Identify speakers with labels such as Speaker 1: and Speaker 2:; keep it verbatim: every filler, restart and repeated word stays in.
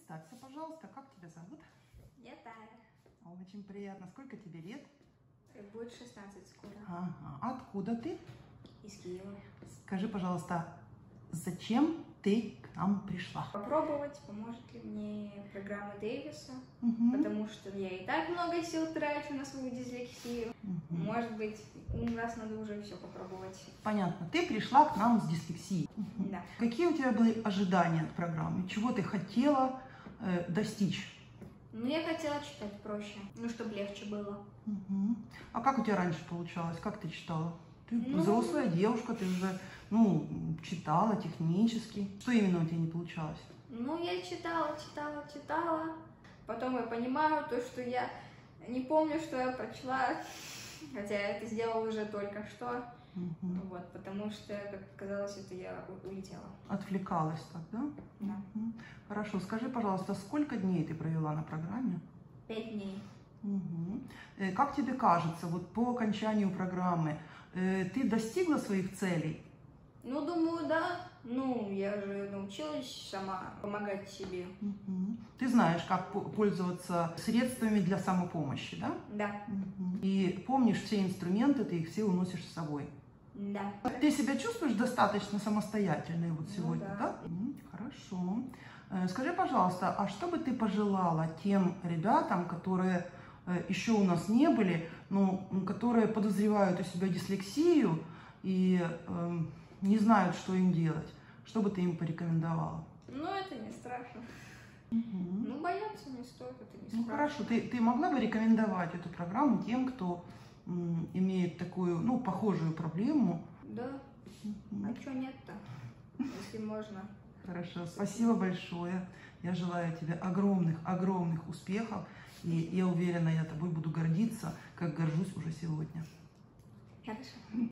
Speaker 1: Представься, пожалуйста, как тебя зовут?
Speaker 2: Я Тая.
Speaker 1: Очень приятно. Сколько тебе лет?
Speaker 2: Будет шестнадцать скоро.
Speaker 1: Ага. Откуда ты?
Speaker 2: Из Киева.
Speaker 1: Скажи, пожалуйста, зачем ты к нам пришла?
Speaker 2: Попробовать, поможет ли мне программа Дэвиса,
Speaker 1: Угу.
Speaker 2: потому что я и так много сил трачу на свою дислексию.
Speaker 1: Угу.
Speaker 2: Может быть, раз надо уже все попробовать.
Speaker 1: Понятно. Ты пришла к нам с дислексией. Угу.
Speaker 2: Да.
Speaker 1: Какие у тебя были ожидания от программы? Чего ты хотела э, достичь?
Speaker 2: Ну, я хотела читать проще, ну, чтобы легче было.
Speaker 1: Угу. А как у тебя раньше получалось? Как ты читала? Ты
Speaker 2: Ну...
Speaker 1: взрослая девушка, ты уже, ну, читала технически. Что именно у тебя не получалось?
Speaker 2: Ну, я читала, читала, читала. Потом я понимаю то, что я не помню, что я прочла, хотя я это сделала уже только что.
Speaker 1: Угу.
Speaker 2: Вот, потому что, как оказалось, это я улетела.
Speaker 1: Отвлекалась так, да?
Speaker 2: Да.
Speaker 1: Угу. Хорошо. Скажи, пожалуйста, сколько дней ты провела на программе?
Speaker 2: Пять дней.
Speaker 1: Угу. Как тебе кажется, вот по окончанию программы ты достигла своих целей?
Speaker 2: Ну, думаю, да. Ну, я же научилась сама помогать себе.
Speaker 1: Угу. Ты знаешь, как пользоваться средствами для самопомощи, да?
Speaker 2: Да.
Speaker 1: Угу. И помнишь все инструменты, ты их все уносишь с собой.
Speaker 2: Да.
Speaker 1: Ты себя чувствуешь достаточно самостоятельной вот сегодня,
Speaker 2: ну, да?
Speaker 1: да? Угу. Хорошо. Скажи, пожалуйста, а что бы ты пожелала тем ребятам, которые еще у нас не были, но которые подозревают у себя дислексию и э, не знают, что им делать? Что бы ты им порекомендовала?
Speaker 2: Ну, это не страшно.
Speaker 1: Угу.
Speaker 2: Ну, бояться не стоит, это не страшно.
Speaker 1: Ну, хорошо. Ты, ты могла бы рекомендовать эту программу тем, кто м, имеет такую, ну, похожую проблему?
Speaker 2: Да.
Speaker 1: Угу.
Speaker 2: А что нет-то, если можно?
Speaker 1: Хорошо. Спасибо большое. Я желаю тебе огромных-огромных успехов. И я уверена, я тобой буду гордиться, как горжусь уже сегодня.
Speaker 2: Хорошо.